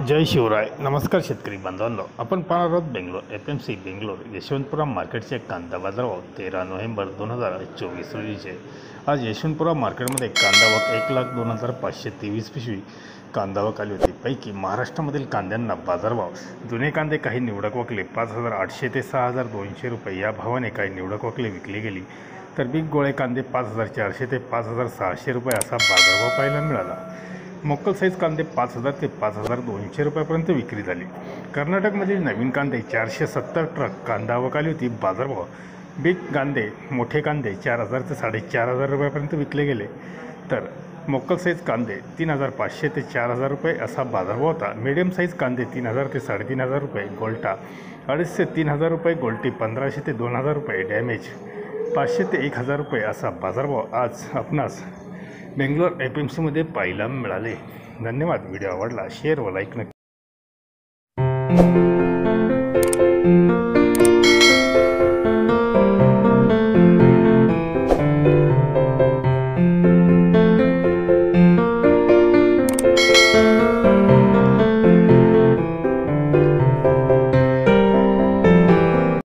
जय शिवराय. नमस्कार शेतकरी बांधवांनो, आपण पाहणार आहोत बेंगलोर FMC बेंगलोर यशवंतपुरा मार्केटचे कांदा बाजारभाव 13 नोव्हेंबर 2024 रोजीचे. आज यशवंतपुरा मार्केटमध्ये कांदा 1,02,523 पिशवी कांदा आली होती. पैकी महाराष्ट्रामधील कांद्यांना बाजारभाव जुने कांदे काही निवडक वकले 5,800 ते 6,200 रुपये या भावाने काही निवडक वकले विकली गेली, तर बिग गोळे कांदे 5,400 ते 5,600 रुपये असा बाजारभाव पाहायला मिळाला. मोकल साईज कांदे 5,000 ते 5,200 रुपयापर्यंत विक्री झाली. कर्नाटकमधील नवीन कांदे 470 ट्रक कांदा आवक आली होती. बाजारभाव बिग कांदे मोठे कांदे 4,000 ते 4,500 रुपयापर्यंत विकले गेले, तर मोकल साईज कांदे 3,500 ते 4,000 रुपये असा बाजारभाव होता. मीडियम साईज कांदे 3,000 ते 3,500 रुपये, गोल्टा 2,500 ते 3,000 रुपये, गोल्टी 1,500 ते 2,000 रुपये, डॅमेज 500 ते 1,000 रुपये असा बाजारभाव आज आपणास बेंगलोर FMCमध्ये पाहायला मिळाले. धन्यवाद. व्हिडिओ आवडला शेअर व लाईक नक्की.